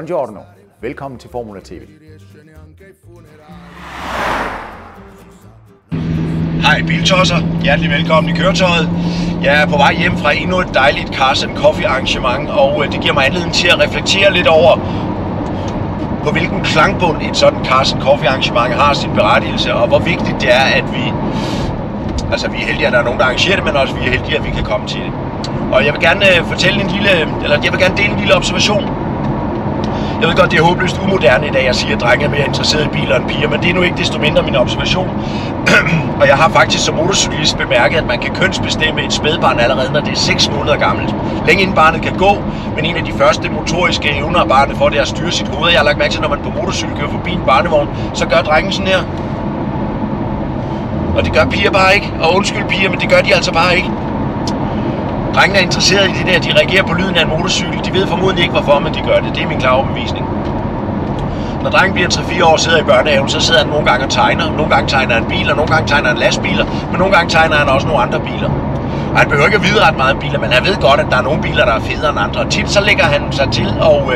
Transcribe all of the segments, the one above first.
Buongiorno. Velkommen til Formula TV. Hej biltosser, hjertelig velkommen i køretøjet. Jeg er på vej hjem fra endnu et dejligt Cars & Coffee arrangement, og det giver mig anledning til at reflektere lidt over, på hvilken klangbund et sådan Cars & Coffee arrangement har sin berettigelse, og hvor vigtigt det er, at vi er heldige, at der er nogen, der arrangerer det, men også vi er heldige, at vi kan komme til det. Og jeg vil gerne dele en lille observation. Jeg ved godt, det er håbløst umoderne i dag at sige, at drenge er mere interesseret i biler end piger, men det er nu ikke desto mindre min observation. Og jeg har faktisk som motorcyklist bemærket, at man kan kønsbestemme et spædbarn allerede, når det er 6 måneder gammelt. Længe inden barnet kan gå, men en af de første motoriske evner af barnet for det er at styre sit hoved. Jeg har lagt mærke til, når man på motorcykel kører forbi en barnevogn, så gør drengen sådan her. Og det gør piger bare ikke. Og undskyld piger, men det gør de altså bare ikke. Drengene er interesseret i det der, de reagerer på lyden af en motorcykel. De ved formodentlig ikke hvorfor, men de gør det. Det er min klare overbevisning. Når drengen bliver 3-4 år og sidder i børnehaven, så sidder han nogle gange og tegner. Nogle gange tegner han biler, nogle gange tegner han lastbiler, men nogle gange tegner han også nogle andre biler. Og han behøver ikke at vide ret meget biler, men han ved godt, at der er nogle biler, der er federe end andre. Og tit så lægger han sig til og...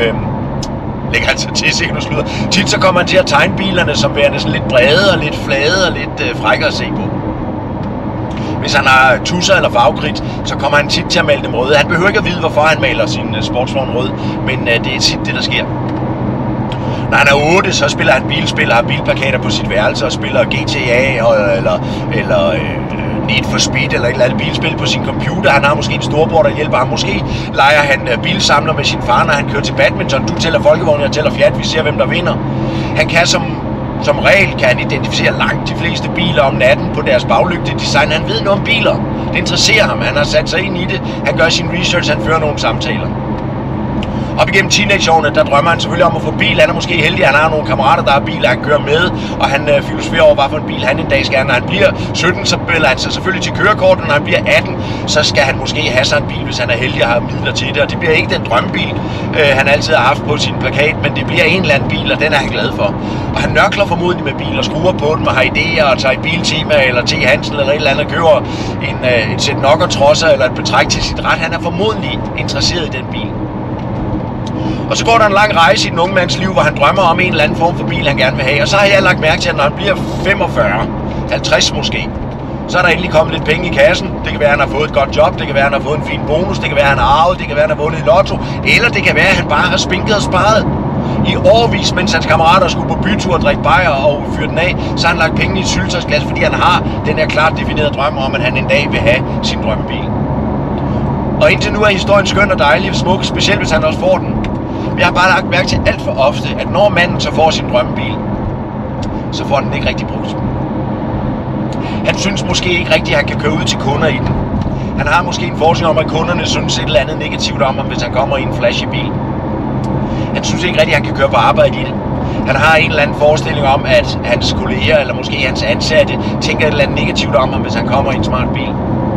Tit så kommer han til at tegne bilerne som værende sådan lidt brede og lidt flade og lidt frække at se på. Hvis han har tusser eller farvekridt, så kommer han tit til at male dem røde. Han behøver ikke at vide, hvorfor han maler sin sportsvogn rød, men det er tit det, der sker. Når han er 8, så spiller han bilspil og har bilplakater på sit værelse og spiller GTA eller Need for Speed eller et eller andet bilspil på sin computer. Han har måske en storbror, der hjælper ham. Måske leger han bilsamler med sin far, når han kører til badminton. Du tæller folkevogn, jeg tæller Fiat, vi ser, hvem der vinder. Han kan som regel kan han identificere langt de fleste biler om natten på deres baglygtedesign. Han ved noget om biler. Det interesserer ham. Han har sat sig ind i det. Han gør sin research. Han fører nogle samtaler. Op igennem teenageårene, der drømmer han selvfølgelig om at få bil. Han er måske heldig, han har nogle kammerater, der har biler, han kører med. Og han filosoferer over, hvad for en bil han en dag skal have. Når han bliver 17, så spiller han sig selvfølgelig til kørekortet. Når han bliver 18, så skal han måske have sig en bil, hvis han er heldig og har midler til det. Og det bliver ikke den drømmebil, han altid har haft på sin plakat, men det bliver en eller anden bil, og den er han glad for. Og han nørkler formodentlig med biler, skruer på dem og har idéer og tager i Biltema eller T. Hansen eller et eller andet og køber et sæt nokkertrosser eller et betræk til sit ret. Han er formodentlig interesseret i den bil. Og så går der en lang rejse i den unge mands liv, hvor han drømmer om en eller anden form for bil, han gerne vil have. Og så har jeg lagt mærke til, at når han bliver 45, 50 måske, så er der endelig kommet lidt penge i kassen. Det kan være, at han har fået et godt job, det kan være, at han har fået en fin bonus, det kan være, at han har arvet, det kan være, at han har vundet i lotto, eller det kan være, at han bare har spinket og sparet. I årevis, mens hans kammerater skulle på bytur og drikke bajer og fyre den af, så har han lagt penge i et syltetøjsglas, fordi han har den her klart definerede drøm om, at han en dag vil have sin drømmebil. Og indtil nu er historien skøn og dejlig og smuk, specielt hvis han også får den. Jeg har bare lagt mærke til alt for ofte, at når manden så får sin drømmebil, så får den ikke rigtig brugt. Han synes måske ikke rigtigt, at han kan køre ud til kunder i den. Han har måske en forestilling om, at kunderne synes et eller andet negativt om ham, hvis han kommer i en flashy bil. Han synes ikke rigtigt, at han kan køre på arbejde i det. Han har en eller anden forestilling om, at hans kolleger eller måske hans ansatte tænker et eller andet negativt om ham, hvis han kommer i en smart bil.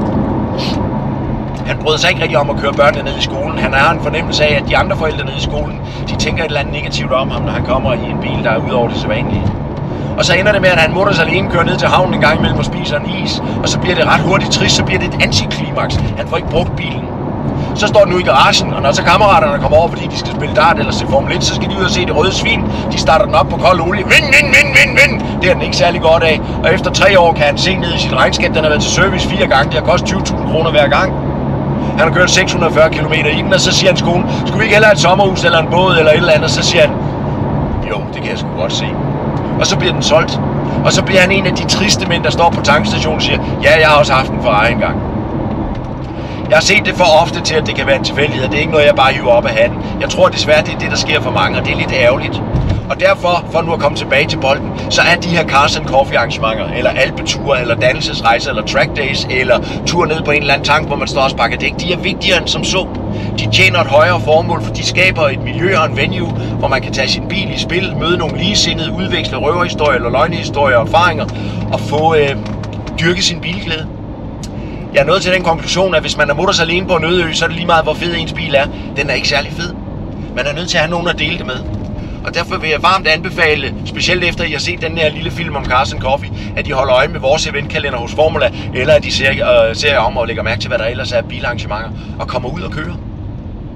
Han bryder sig ikke rigtig om at køre børnene ned i skolen. Han har en fornemmelse af, at de andre forældre nede i skolen, de tænker et eller andet negativt om ham, når han kommer i en bil, der er ud over det sædvanlige. Og så ender det med, at han mutters alene kører ned til havnen en gang imellem og spiser en is. Og så bliver det ret hurtigt trist, så bliver det et antiklimaks. Han får ikke brugt bilen. Så står den nu i garagen, og når så kammeraterne kommer over, fordi de skal spille dart eller se Formel 1, så skal de ud og se det røde svin. De starter den op på kold olie. Vind! Det er den ikke særlig godt af. Og efter 3 år kan han se ned i sit regnskab, den har været til service 4 gange. Det har kostet 20.000 kroner hver gang. Han har kørt 640 km i den, og så siger hans kone, skulle vi ikke hellere have et sommerhus eller en båd eller et eller andet? Så siger han, jo, det kan jeg sgu godt se. Og så bliver den solgt. Og så bliver han en af de triste mænd, der står på tankstationen og siger, ja, jeg har også haft en Ferrari engang. Jeg har set det for ofte til, at det kan være en tilfældighed. Det er ikke noget, jeg bare hiver op af hatten. Jeg tror desværre, det er det, der sker for mange, og det er lidt ærgerligt. Og derfor, for nu at komme tilbage til bolden, så er de her Cars & Coffee arrangementer, eller alpeture, eller dannelsesrejser, eller track days, eller tur ned på en eller anden tank, hvor man står og sparker dæk, de er vigtigere end som så. De tjener et højere formål, for de skaber et miljø og en venue, hvor man kan tage sin bil i spil, møde nogle ligesindede, udveksle røverhistorier eller løgnehistorier og erfaringer, og få dyrke sin bilglæde. Jeg er nået til den konklusion, at hvis man er mutters alene på en øde ø, så er det lige meget, hvor fed ens bil er. Den er ikke særlig fed. Man er nødt til at have nogen at dele det med. Og derfor vil jeg varmt anbefale, specielt efter at I har set den her lille film om Cars & Coffee, at I holder øje med vores eventkalender hos Formula, eller at I ser om og lægger mærke til, hvad der ellers er af bilarrangementer, og kommer ud og kører.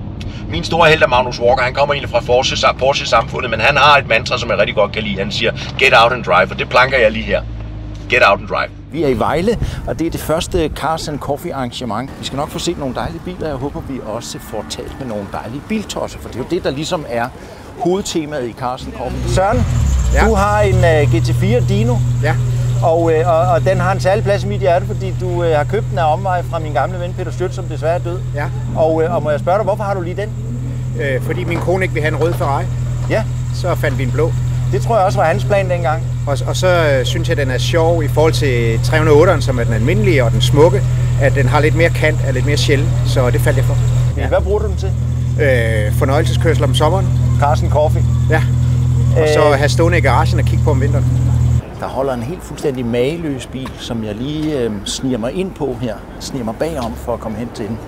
Min store held er Magnus Walker. Han kommer egentlig fra Porsche-samfundet, men han har et mantra, som jeg rigtig godt kan lide. Han siger, get out and drive, og det planker jeg lige her. Get out and drive. Vi er i Vejle, og det er det første Cars and Coffee arrangement. Vi skal nok få set nogle dejlige biler. Jeg håber, vi også får talt med nogle dejlige biltosser, for det er jo det, der ligesom er hovedtemaet i Cars and Coffee. Søren, ja. Du har en GT4 Dino. Ja. Og den har en særlig plads i mit hjerte, fordi du har købt den af omvej fra min gamle ven Peter Støt, som desværre er død. Ja. Og må jeg spørge dig, hvorfor har du lige den? Fordi min kone ikke vil have en rød Ferrari. Ja. Så fandt vi en blå. Det tror jeg også var hans plan dengang. Og så synes jeg, den er sjov i forhold til 308'eren, som er den almindelige og den smukke, at den har lidt mere kant, er lidt mere sjælden, så det faldt jeg for. Ja. Hvad bruger du den til? Fornøjelseskørsel om sommeren. Cars and Coffee. Ja. Og så have stående i garagen og kigge på om vinteren. Der holder en helt fuldstændig mageløs bil, som jeg lige sniger mig ind på her. Sniger mig bagom for at komme hen til den.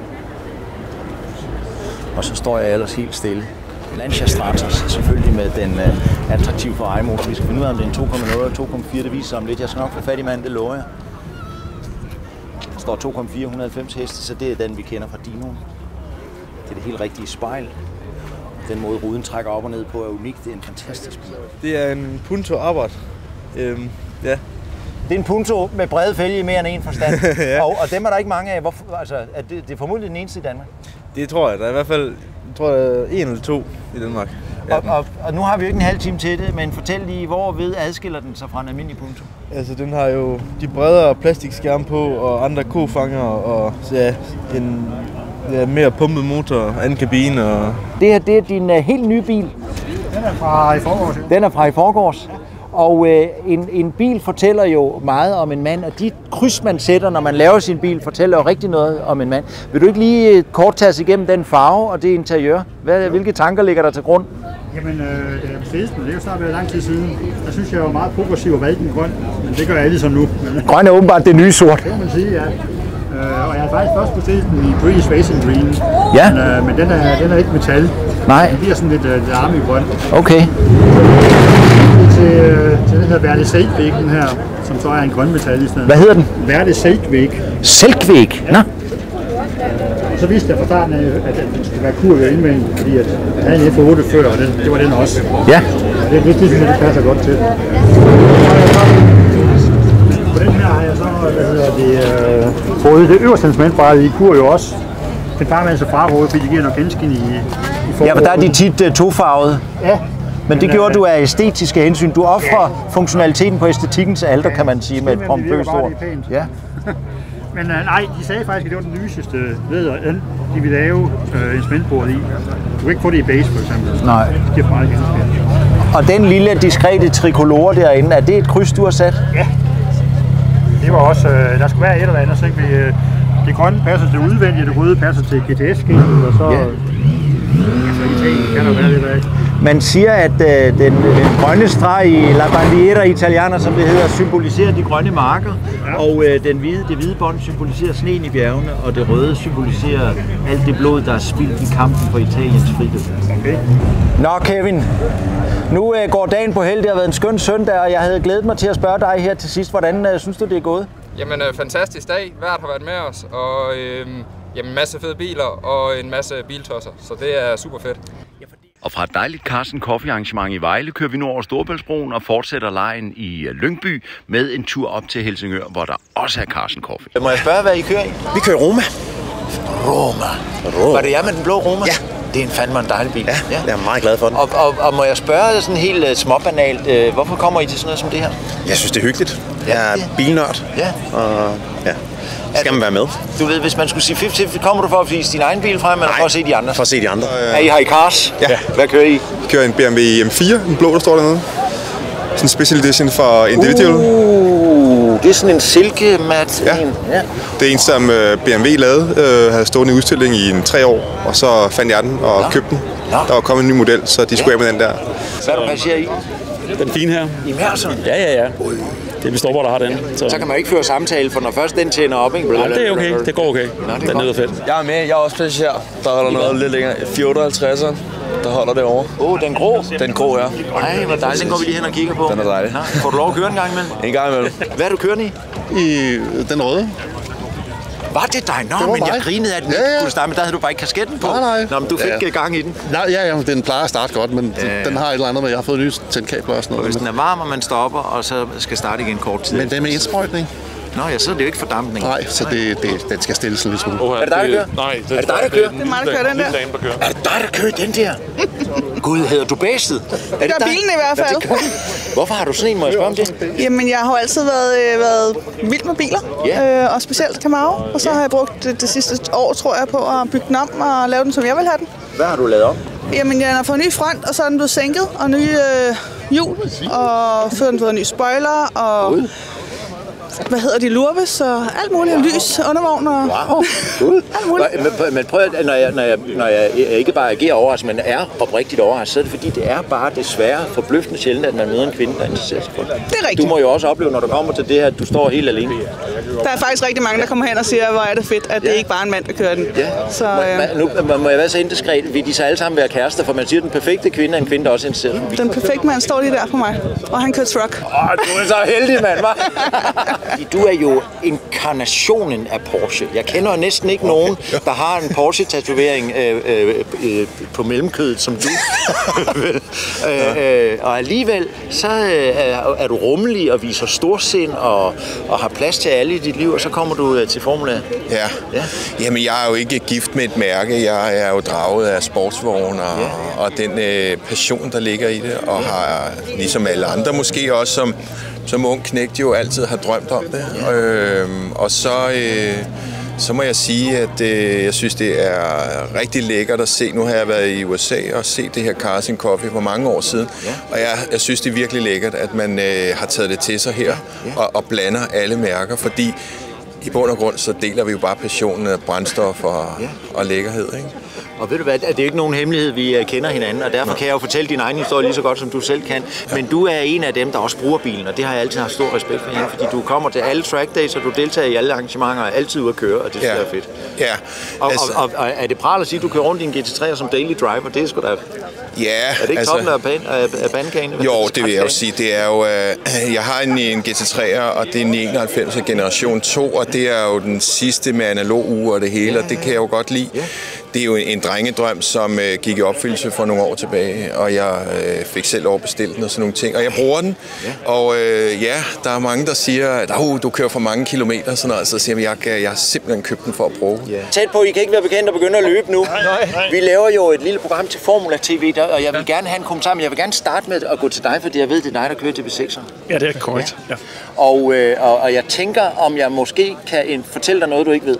Og så står jeg ellers helt stille. Lancia Stratos, selvfølgelig med den attraktive Ferrari-motor. Vi skal finde ud af, om det er en 2,0 eller 2,4. Det viser sig om lidt. Jeg skal nok få fat i manden, det lover jeg. Der står 2,4, 190 heste, så det er den, vi kender fra Dinoen. Det er det helt rigtige spejl. Den måde, ruden trækker op og ned på, er unik. Det er en fantastisk bil. Det er en Punto Abarth. Ja. Det er en Punto med brede fælge i mere end en forstand. Ja. Og dem er der ikke mange af. Hvorfor, altså, det er formodentlig den eneste i Danmark. Det tror jeg. Der er i hvert fald en eller to i Danmark. Ja. Og nu har vi jo ikke en halv time til det, men fortæl lige, hvor ved adskiller den sig fra en almindelig Punto? Altså, den har jo de bredere plastikskærme på og andre kofanger og ja, en mere pumpet motor, anden kabine. Og Det her, det er din helt nye bil. Den er fra i forgårs. Den er fra i forgårs. Og en bil fortæller jo meget om en mand, og de kryds, man sætter, når man laver sin bil, fortæller jo rigtig noget om en mand. Vil du ikke lige kort tage os igennem den farve og det interiør? Hvilke tanker ligger der til grund? Jamen, det er Mercedesen, det er jo snart været lang tid siden. Der synes jeg var meget progressiv og valgte den grøn, men det gør alle som nu. Grøn er åbenbart det nye sort. Det kan man sige, ja. Og jeg har faktisk først Mercedesen i Breeze Racing Green. Ja. Men den er ikke metal. Nej. Den bliver sådan lidt arme grøn. Okay. Til den her Verde Seidwegen her, som så er en grøn metal i stedet. Hvad hedder den? Verde Seidweg. Selkvæg? Ja. Så vidste jeg fra starten af, at den skulle være kurve indvendigt, fordi at jeg havde en F8 før, og det var den også. Ja. Det synes jeg, det passer godt til. På den her har jeg så, fået det øverste instrumentbræt i kur jo også. Den bare med altså frarådet, fordi det giver noget genskin i forrådet. Ja, for der er de tit tofarvede. Ja. Men det gjorde du af æstetiske hensyn. Du offrer funktionaliteten på æstetikkens alter, kan man sige, med et pompøst ord. Ja. Men nej, de sagde faktisk, at det var den lyseste læder, de ville lave instrumentbordet i. Du kan ikke få det i base, for eksempel. Nej. Det giver meget genspil. Og den lille diskrete trikolore derinde, er det et kryds, du har sat? Ja. Det var også, der skulle være et eller andet, så ikke vi... Det grønne passer til udvendigt, det røde passer til GTS-skiltet, og så... Ja. Altså, Italien kan der være lidt af. Man siger, at den grønne streg i La Bandiera Italiana, som det hedder, symboliserer de grønne marker, ja. Og det hvide bånd symboliserer sneen i bjergene, og det røde symboliserer alt det blod, der er spildt i kampen for Italiens frihed. Okay. Nå Kevin, nu går dagen på held. Det har været en skøn søndag, og jeg havde glædet mig til at spørge dig her til sidst. Hvordan synes du, det er gået? Jamen, fantastisk dag. Hvert har været med os, og en masse fede biler og en masse biltosser, så det er super fedt. Og fra et dejligt Cars and Coffee arrangement i Vejle kører vi nu over Storebæltsbroen og fortsætter lejen i Lyngby med en tur op til Helsingør, hvor der også er Cars and Coffee. Må jeg spørge, hvad I kører i? Vi kører Roma. Roma. Var det jer med den blå Roma? Ja. Det er en fandme en dejlig bil. Ja, jeg er meget glad for den. Og må jeg spørge sådan helt småbanalt, hvorfor kommer I til sådan noget som det her? Jeg synes, det er hyggeligt. Jeg er bilnørd. Ja. Og ja, skal man være med. Du ved, hvis man skulle sige 50-50, kommer du for at vise din egen bil frem, eller for at se de andre? For at se de andre. Er I her i Cars? Ja. Hvad kører I? Jeg kører en BMW M4, en blå, der står dernede. Sådan en special edition for Individual. Det er sådan en silkemat. Ja. Det er en, som BMW lavede, havde stående i udstilling i 3 år, og så fandt jeg den og købte den. Der var kommet en ny model, så de skulle af med den der. Hvad er du passager i? Den fine her. I Mersen? Ja. Det er Vistopper, der har den. Så kan man ikke føre samtale, for når først den tænder op, ikke? Nej, det er okay. Det går okay. Den er fedt. Jeg er med. Jeg er også passager. Der holder noget lidt længere. 458'eren. Der holder det over. Den grå? Den grå, ja. Nej, hvor dejligt. Den går vi lige hen og kigger på. Den er dejlig. Får du lov at køre en gang imellem? En gang imellem. Hvad er du kørende i? I den røde. Var det dig? Nå, men jeg grinede af den. Ja. Men der havde du bare ikke kasketten på. Nej. Nå, men du fik gang i den. Nej, ja, den plejer at starte godt, men den har et eller andet med, jeg har fået nye tændkabler og sådan noget. Hvis den er varm, og man stopper, og så skal starte igen kort tid. Men det er med indsprøjtning. Nå, så er det jo ikke fordampning. Nej, så den skal stilles en lille smule. Er det dig, der kører? Nej, er det dig, der kører? Det er mig, der kører den der. Er det dig, der kører den der? Gud, hedder du Bæstet? Det gør bilen i hvert fald. Hvorfor har du sådan en, må jeg spørge om det? Jamen, jeg har jo altid været vild med biler, og specielt Camaro. Og så har jeg brugt det sidste år, tror jeg, på at bygge den om og lave den, som jeg vil have den. Hvad har du lavet om? Jamen, jeg har fået en ny front, og så er den blevet sænket, og nye hjul, og så har den fået en ny spoiler, og hvad hedder de, lurves og alt muligt, lys, undervogn og alt muligt. Men prøv at, når jeg ikke bare agerer overrasket, men er oprigtigt overrasket, så er det fordi, det er bare desværre forbløffende sjældent, at man møder en kvinde, der interesserer sig for det. Det er rigtigt. Du må jo også opleve, når du kommer til det her, at du står helt alene. Der er faktisk rigtig mange, der kommer hen og siger, hvor er det fedt, at det ikke bare er en mand, der kører den. Ja. Så, nu må jeg være så indiskret. Vil de så alle sammen være kærester? For man siger, at den perfekte kvinde er en kvinde, der også interesserer sig. Den perfekte mand står lige der for mig, og han kører truck. Du er så heldig, mand, hva'? Du er jo inkarnationen af Porsche. Jeg kender næsten ikke nogen, der har en Porsche-tatovering på mellemkødet, som du. Og alligevel, så er du rummelig og viser storsind og har plads til alle i dit liv, og så kommer du til Formula. Ja. Jamen, jeg er jo ikke gift med et mærke. Jeg er jo draget af sportsvogne og den passion, der ligger i det, og har, ligesom alle andre måske også, som ung knægt jo altid har drømt om det. Og så må jeg sige, at jeg synes, det er rigtig lækkert at se. Nu har jeg været i USA og set det her Cars and Coffee for mange år siden. Og jeg synes, det er virkelig lækkert, at man har taget det til sig her og blander alle mærker, fordi i bund og grund så deler vi jo bare passionen af brændstof og lækkerhed, ikke? Og ved du hvad, det er ikke nogen hemmelighed, vi kender hinanden, og derfor kan jeg jo fortælle din egen historie lige så godt, som du selv kan. Men du er en af dem, der også bruger bilen, og det har jeg altid haft stor respekt for hende, fordi du kommer til alle track days, og du deltager i alle arrangementer, og er altid ude at køre, og det synes jeg er fedt. Ja. Og er det pral at sige, at du kører rundt i en GT3 som daily driver? Det er sgu da... Ja, er det ikke toppen af bandekagen? Jo, det vil jeg jo sige. Det er jo, jeg har en GT3'er, og det er en 91 generation 2, og det er jo den sidste med analog uge og det hele, og det kan jeg jo godt lide. Det er jo en drengedrøm, som gik i opfyldelse for nogle år tilbage, og jeg fik selv overbestilt den og sådan nogle ting, og jeg bruger den. Og der er mange, der siger, at du kører for mange kilometer, sådan noget, så siger jeg har simpelthen købt den for at bruge. Tæt på, I kan ikke være bekendt at begynde at løbe nu. Nej. Vi laver jo et lille program til Formula TV, og jeg vil gerne have en kommentar, men jeg vil gerne starte med at gå til dig, fordi jeg ved, det er dig, der kører til V6'eren. Ja, det er korrekt. Ja. Og jeg tænker, om jeg måske kan fortælle dig noget, du ikke ved.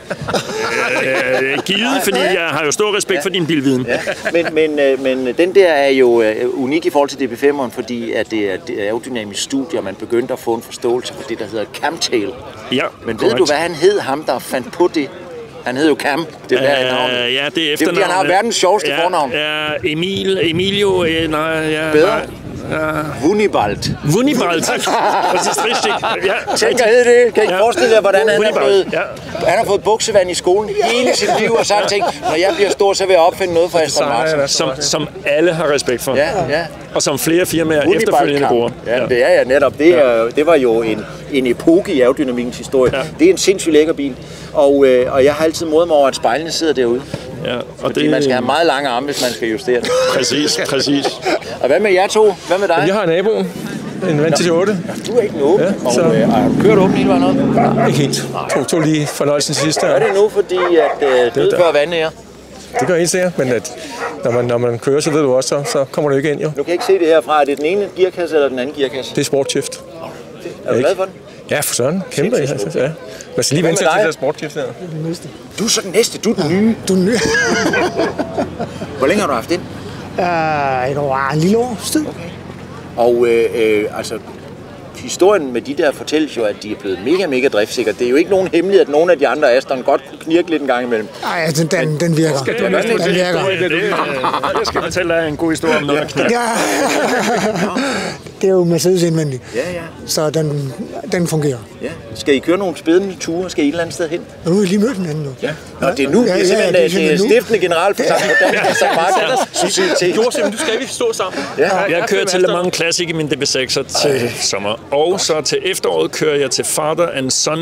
Givet, fordi jeg har jo stor respekt for din bilviden. Ja. Men den der er jo unik i forhold til DB5'eren, fordi at det er aerodynamisk studie, og man begyndte at få en forståelse for det, der hedder camtail. Ja, men ved du, hvad han hed, ham der fandt på det? Han hed jo Cam. Det er der navnet. Ja, det er efternavnet. Han har verdens sjoveste fornavn. Ja, Emilio, bedre. Wunibald. Præcis rigtigt. Tænk at hedde det. Kan I forestille jer, hvordan han er blevet? Han har fået buksevand i skolen hele sit liv, og så har han tænkt, når jeg bliver stor, så vil jeg opfinde noget for Aston Martin. Som alle har respekt for. Ja. Og som flere firmaer efterfølgende bruger. Ja, det er netop. Det var jo en epoke i aerodynamikkens historie. Ja. Det er en sindssygt lækker bil. Og jeg har altid modet mig over, at spejlene sidder derude. Ja, fordi man skal have meget lange arme, hvis man skal justere det. Præcis. Og hvad med jer to? Hvad med dig? Jeg har naboen. En vand til 8. Du er ikke en åben. Ja, så... Har du kørt åben hele vejen op? Ikke helt. Tog lige fornøjelsen sidste. Er det nu, fordi at død før vandet er? Det gør helt sikkert, men at når man kører, så ved du også, så kommer du ikke ind, jo. Du kan ikke se det herfra. Er det den ene gearkasse eller den anden gearkasse? Det er sportshift. Er du glad for den? Ja, for søren. Kæmpe. Ja. Man skal lige vente til det der sportshift her. Du er så den næste. Du er den nye. Du er den nye. Hvor længe har du haft den? En lille år siden. Okay. Og altså, historien med de der fortælles jo, at de er blevet mega driftsikre. Det er jo ikke nogen hemmelighed, at nogle af de andre Aston godt kunne knirke lidt en gang imellem. Nej, den virker. Den virker. Jeg skal fortælle dig en god historie om noget, der knirker. Det er jo Mercedes indvendigt. Ja. Så den fungerer. Ja. Skal I køre nogle spændende ture? Skal I et eller andet sted hen? Nu har vi lige mødt hinanden nu. Ja. Nå, det er nu. Det er simpelthen det er stiftende generalforsamling. Joachim, du skal vi stå sammen. Ja. Jeg kører til Le Mans Classic i min DB6'er til sommer. Og så til efteråret kører jeg til Father and Son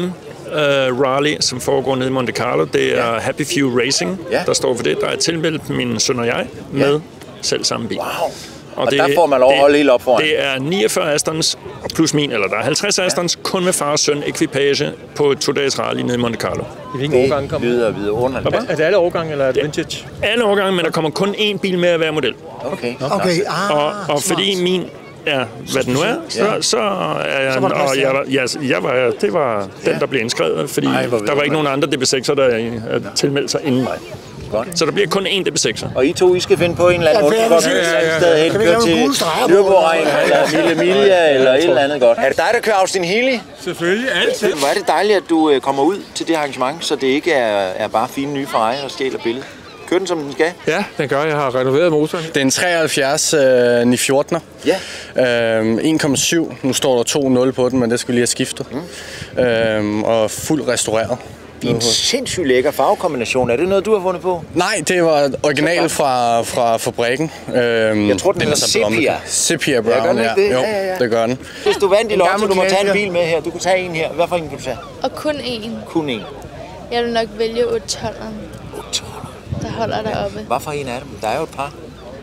rally, som foregår nede i Monte Carlo. Det er Happy Few Racing, der står for det. Der er tilmeldt min søn og jeg med selv samme bil. Wow. Og der får man lov at holde helt op foran. Det er 49 Astons plus min, eller der er 50 Astons, kun med far og søn ekvipage på 2-dages rally nede i Monte Carlo. I hvilken årgang kommer det? Det lyder underligt. Er det alle årgange, eller er det vintage? Alle årgange, men der kommer kun én bil med at være model. Okay. Og fordi min er, hvad det nu er, så er jeg, det var den, der blev indskrevet, fordi der var ikke nogen andre DB6'er, der tilmeldte sig inden mig. Så der bliver kun én DB6'er. Og I to, I skal finde på en eller anden undergrund, sted hen, køre til Nürburgring, eller Mille Miglia, eller et eller andet godt. Er det dig, der kører Austin Healey? Selvfølgelig, altid. Hvor er det dejligt, at du kommer ud til det arrangement, så det ikke er bare fine nye Ferrari, der stjæler billedet. Kører den, som den skal? Ja, den gør. Jeg har renoveret motoren. Det er en 73 914'er. Ja. 1,7. Nu står der 2.0 på den, men det skal vi lige have skiftet. Og fuldt restaureret. En sindssygt lækker farvekombination. Er det noget, du har fundet på? Nej, det var original fra fabrikken. Jeg tror, den hedder Sepia. Sepia Brown, ja. Det gør den. Hvis du vandt i lotto, du må tage en bil med her. Du kan tage en her. Hvad for en kan du tage? Og kun én. Kun én. Jeg vil nok vælge 812'eren. 812'eren? Der holder deroppe. Hvad for en af dem? Der er jo et par.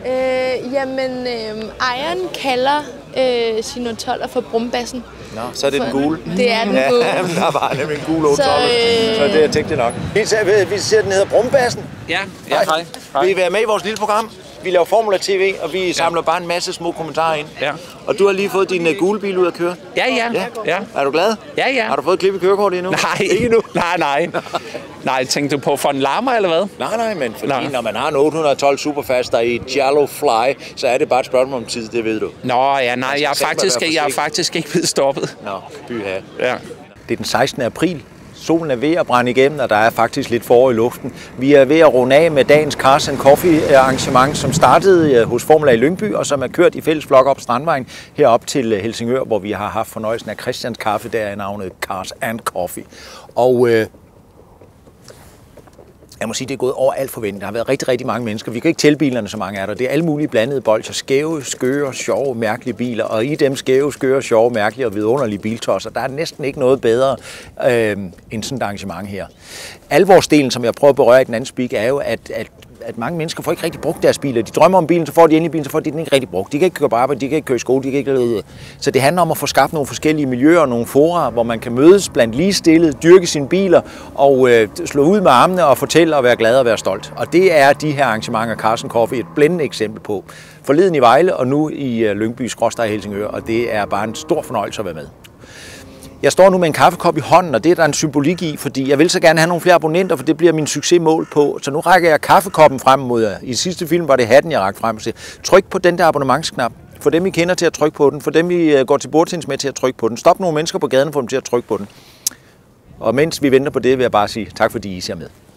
Ejeren kalder sin 812'er for Brumbassen. Nå, så er det den gule. Det er den gule. Ja, der var nemlig en gule 812'er. Så det jeg tænkte nok. Vi ser, den hedder Brumbassen. Ja, hej. Vil I være med i vores lille program? Vi laver Formula TV, og vi samler bare en masse små kommentarer ind. Ja. Og du har lige fået din gule bil ud at køre? Ja. Er du glad? Ja. Har du fået et klip i kørekortet endnu? Nej. Ikke endnu? Nej, tænkte du på for en larmer, eller hvad? Nej, men fordi når man har en 812 Superfaster i Giallo Fly, så er det bare et spørgsmål om tid, det ved du. Nå, ja, nej, jeg er faktisk ikke blevet stoppet. Nå, byha. Ja. Det er den 16. april. Solen er ved at brænde igennem, og der er faktisk lidt forår i luften. Vi er ved at runde af med dagens Cars and Coffee arrangement, som startede hos Formula i Lyngby, og som er kørt i fælles flok op Strandvejen herop til Helsingør, hvor vi har haft fornøjelsen af Christians Kaffe, der er navnet Cars and Coffee. Og jeg må sige, det er gået over alt forventet. Der har været rigtig, rigtig mange mennesker. Vi kan ikke tælle bilerne, så mange er der. Det er alle mulige blandede bolcher. Skæve, skøre, sjove, mærkelige biler. Og i dem skæve, skøre, sjove, mærkelige og vidunderlige biltosser, der er næsten ikke noget bedre end sådan et arrangement her. Alvorsdelen, som jeg prøver at berøre i den anden speak, er jo, at mange mennesker får ikke rigtig brugt deres biler. De drømmer om bilen, så får de endelig bilen, så får de den ikke rigtig brugt. De kan ikke køre på arbejde, de kan ikke køre i skole, de kan ikke lede. Så det handler om at få skabt nogle forskellige miljøer og nogle fora, hvor man kan mødes blandt ligestillede, dyrke sine biler og slå ud med armene og fortælle og være glad og være stolt. Og det er de her arrangementer, Cars and Coffee, et blændende eksempel på. Forleden i Vejle og nu i Lyngby/Helsingør, og det er bare en stor fornøjelse at være med. Jeg står nu med en kaffekop i hånden, og det er der en symbolik i, fordi jeg vil så gerne have nogle flere abonnenter, for det bliver min succesmål på. Så nu rækker jeg kaffekoppen frem mod jer. I sidste film var det hatten, jeg rakte frem og siger, tryk på den der abonnementsknap. Få dem, I kender til at trykke på den. Få dem, I går til bordtennis med til at trykke på den. Stop nogle mennesker på gaden for dem til at trykke på den. Og mens vi venter på det, vil jeg bare sige tak, fordi I ser med.